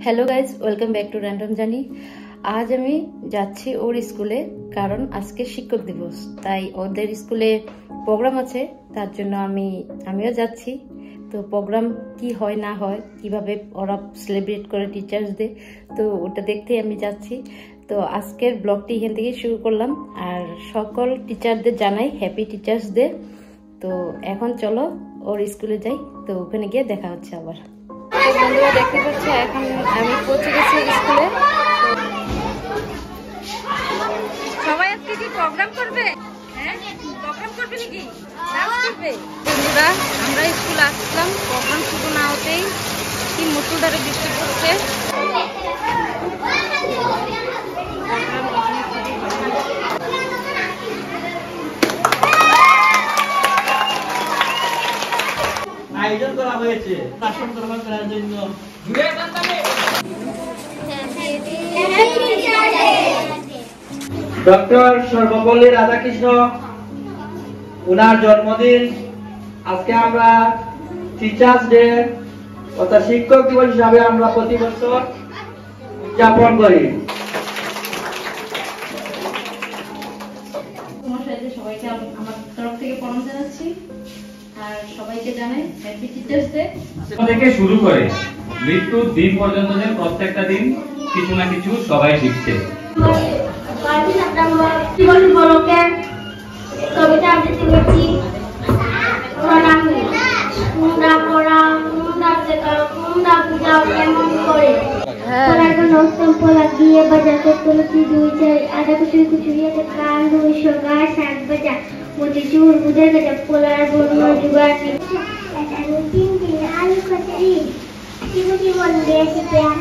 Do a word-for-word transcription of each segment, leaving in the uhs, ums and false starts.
Hello guys welcome back to random journey. आज আমি যাচ্ছি ওর স্কুলে, কারণ আজকে শিক্ষক দিবস, তাই ওদের স্কুলে প্রোগ্রাম আছে, তার জন্য আমি আমিও যাচ্ছি। তো প্রোগ্রাম কি হয় না হয়, কিভাবে ওরা সেলিব্রেট করে টিচার্স ডে, তো ওটা দেখতেই আমি যাচ্ছি। তো আজকের ব্লগটি এখান থেকে শুরু করলাম, আর সকল টিচারদের জানাই হ্যাপি টিচার্স ডে। তো এখন চলো ওর স্কুলে যাই, তো ওখানে গিয়ে দেখা হচ্ছে আবার। বন্ধুরা দেখতে পাচ্ছি এখন আমি পৌঁছে গেছি স্কুলে। সবাই আজকে কি প্রোগ্রাম করবে? হ্যাঁ, প্রোগ্রাম করবে নাকি? ডান্স করবে? বন্ধুরা আমরা স্কুলে আসলাম, প্রোগ্রাম শুরু না হতেই কি মুষলধারে বৃষ্টি পড়ছে। আয়োজন করা হয়েছে শাসন গ্রহণ করার জন্য। ডক্টর সর্বপল্লী রাধাকৃষ্ণ ওনার জন্মদিন আজকে আমরা টিচার্স ডে অর্থাৎ শিক্ষক দিবস হিসাবে আমরা প্রতি বছর উদযাপন করি। সবাইকে আমার তরফ থেকে প্রণাম জানাচ্ছি, আর সবাইকে জানাই হ্যাপি টিচার্স ডে। থেকে শুরু করে মৃত্যুর দিন পর্যন্ত যে প্রত্যেকটা দিন কিছু না কিছু সবাই শিখছে। কবিতা আবৃত্তি করছি। প্রণাম কুমড়া পড়া কুমড়া থেকে কুমড়া পূজাও কেমন করে পড়াটা নষ্টম পড়া দিয়ে বাজাতে তুলসী দুই চাই আদা কুচুরি কুচুরিয়াতে কান দুই সগা শাক বাজা মুটি চুর বুঝে গেছে পোলার বন্য জুগার এটা রুটিন দিয়ে আলু কচুরি চিমুটি বল দিয়েছে পেয়ার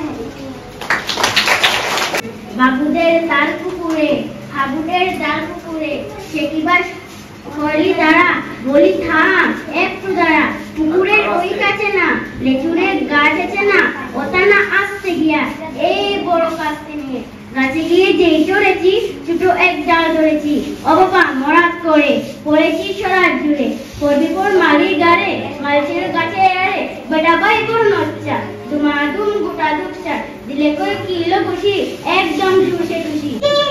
বাবুদের তার পুকুরে হাবুদের ডাল পুকুরে সে কিবার হলি দাঁড়া বলি থাম একটু দাঁড়া পুকুরের ওই কাছে না লেচুরের গাছ আছে না ওটা না আসতে গিয়া এই বড় কাস্তে নিয়ে গাছে গিয়ে যেই চড়েছি ছোট এক ডাল ধরেছি ও বাবা মরাত করে পড়েছি সরার জুড়ে পড়বি পর মালির গাড়ে মালচের গাছে আরে বেটা বাই পর নচ্চা দুমা দুম গোটা দুচ্চা দিলে কই কিলো খুশি একদম ঝুসে খুশি।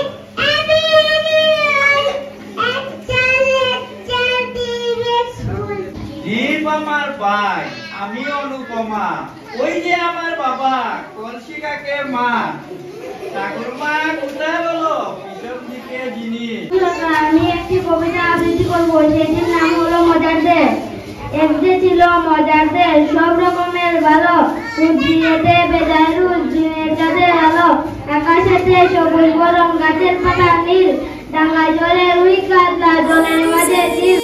আমার ভাই আমি অনুপমা, ওই যে আমার বাবা কলসি কাকে মা ঠাকুর মা কোথায় বলো পিছন দিকে জিনিস। আমি একটি কবিতা আবৃত্তি করবো, যেটির নাম হলো মজার দেশ। এক যে ছিল মজার দেশ, সব রকমের ভালো উজ্জিয়েতে বেজায় উজ্জিয়ে যাদের আলো আকাশেতে সবুজ বরং গাছের পাতা নীল ডাঙ্গা জলে রুই কাতলা জলের মাঝে নীল।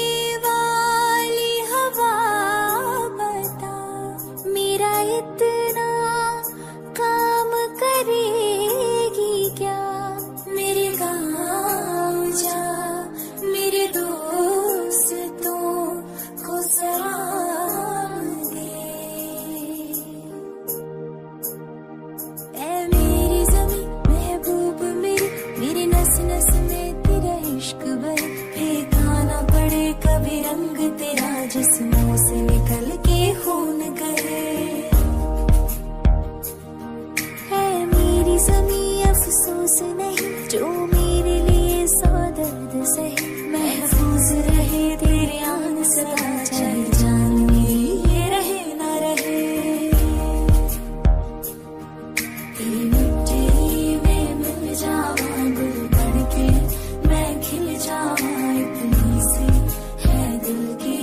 जिस्मों से निकल के खून गए है मेरी ज़मीं अफसोस नहीं जो मेरे लिए सौ दर्द सहे महफूज रहे तेरे आन सदा चाहे जान मेरी ये रहे ना रहे तेरी मिट्टी में मिल जावा गुल बन के मैं खिल जावा इतनी सी है दिल की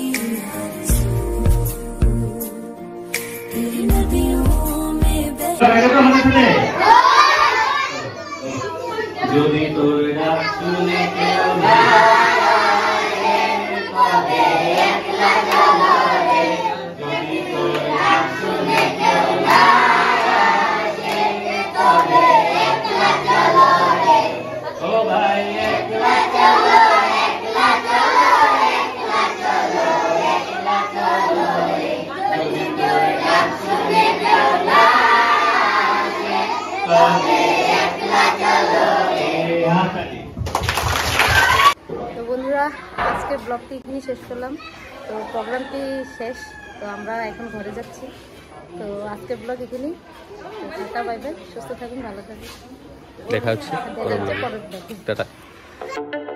যদি তোর ডাক শুনে কেউ না তবে একলা চলো রে, যদি তোর ডাক শুনে কেউ না তবে একলা চলো রে, ও ভাই একলা চলো একলা চলো একলা চলো একলা চলো রে, যদি তোর ডাক শুনে কেউ না তবে একলা চলো রে। তো বন্ধুরা আজকের ব্লগটি এখানেই শেষ করলাম। তো প্রোগ্রামটি শেষ, তো আমরা এখন ঘরে যাচ্ছি। তো আজকের ব্লগ এখানেই। টাটা বাই বাই, সুস্থ থাকুন, ভালো থাকুন, দেখা হচ্ছে দেখা হচ্ছে পরের ব্লগে। টাটা।